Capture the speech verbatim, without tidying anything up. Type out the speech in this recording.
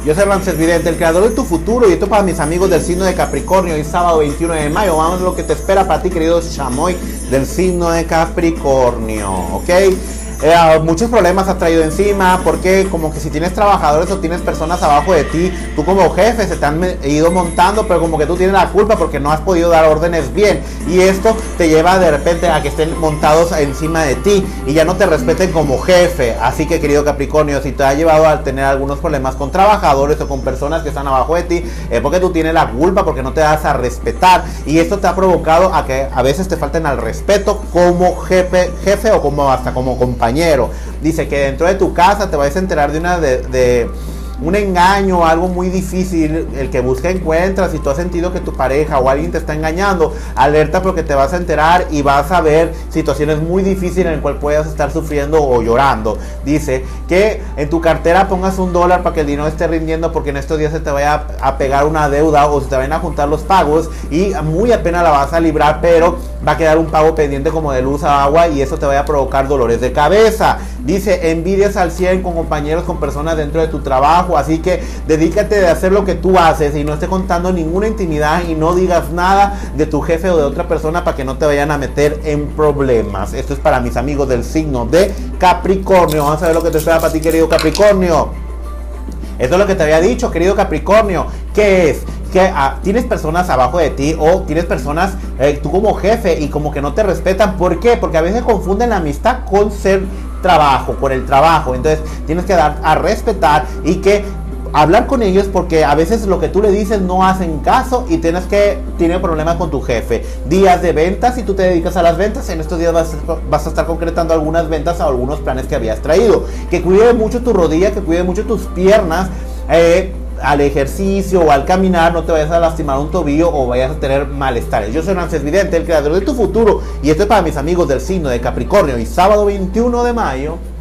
Yo soy Ramses Vidente, el creador de tu futuro, y esto para mis amigos del signo de Capricornio. Hoy sábado veintiuno de mayo, vamos a lo que te espera para ti, querido chamoy del signo de Capricornio, ¿ok? Eh, muchos problemas has traído encima, porque como que si tienes trabajadores o tienes personas abajo de ti, tú como jefe se te han ido montando, pero como que tú tienes la culpa porque no has podido dar órdenes bien, y esto te lleva de repente a que estén montados encima de ti y ya no te respeten como jefe. Así que, querido Capricornio, si te ha llevado a tener algunos problemas con trabajadores o con personas que están abajo de ti, es porque tú tienes la culpa, porque no te das a respetar, y esto te ha provocado a que a veces te falten al respeto como jefe, jefe o como hasta como compañero. Dice que dentro de tu casa te vas a enterar de una de, de un engaño, algo muy difícil, el que busca encuentra. Si tú has sentido que tu pareja o alguien te está engañando, alerta, porque te vas a enterar y vas a ver situaciones muy difíciles en las cuales puedas estar sufriendo o llorando. Dice que en tu cartera pongas un dólar para que el dinero esté rindiendo, porque en estos días se te vaya a, a pegar una deuda o se te vayan a juntar los pagos y muy apenas la vas a librar, pero va a quedar un pago pendiente como de luz a agua y eso te vaya a provocar dolores de cabeza. Dice envidias al cien con compañeros, con personas dentro de tu trabajo, así que dedícate de hacer lo que tú haces y no estés contando ninguna intimidad y no digas nada de tu jefe o de otra persona para que no te vayan a meter en problemas. Esto es para mis amigos del signo de Capricornio. Vamos a ver lo que te espera para ti, querido Capricornio. Esto es lo que te había dicho, querido Capricornio. ¿Qué es? Que ah, tienes personas abajo de ti o tienes personas, eh, tú como jefe, y como que no te respetan. ¿Por qué? Porque a veces confunden la amistad con ser trabajo, con el trabajo. Entonces tienes que dar a respetar y que hablar con ellos, porque a veces lo que tú le dices no hacen caso y tienes que tener problemas con tu jefe. Días de ventas, si tú te dedicas a las ventas, en estos días vas, vas a estar concretando algunas ventas o algunos planes que habías traído. Que cuide mucho tu rodilla, que cuide mucho tus piernas, eh, al ejercicio o al caminar, no te vayas a lastimar un tobillo o vayas a tener malestares. Yo soy Ramses Vidente, el creador de tu futuro, y esto es para mis amigos del signo de Capricornio. Y sábado veintiuno de mayo